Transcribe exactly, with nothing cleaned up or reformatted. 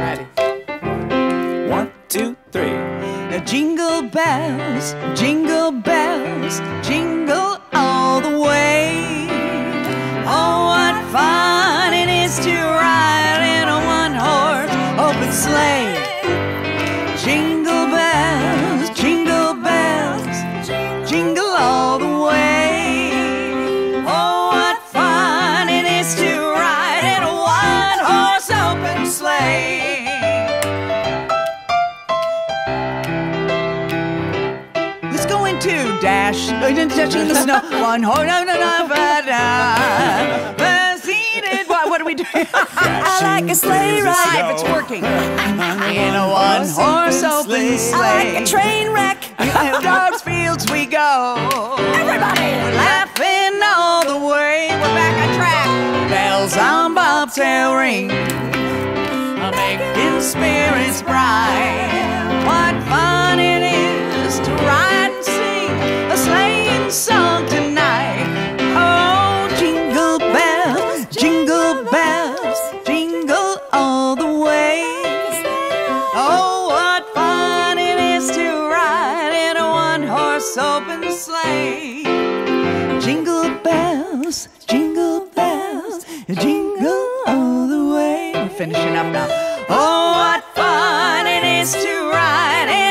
righty. One, two, three. Jingle bells, jingle bells, jingle all the way. Oh, what fun it is to ride in a one-horse open sleigh. Jingle bells, jingle bells, jingle all the way. Oh, what fun it is to ride in a one-horse open sleigh. Let's go into dash, dashing the snow. One horse, no, no, no, but uh, seated. What, what are we doing? I like a sleigh ride. If it's working. In a one-horse open sleigh. I like a train wreck. In dogs' fields we go. Everybody laughing all the way. We're back on track. Bells on bobtail ring, making spirits bright. What fun it is to ride and sing a sleighing song tonight. Oh, jingle bells, jingle bells, jingle all the way. Oh, what fun it is to ride in a one-horse open sleigh. Jingle bells, jingle bells, jingle all the way. We're finishing up now. Oh, what fun it is to ride in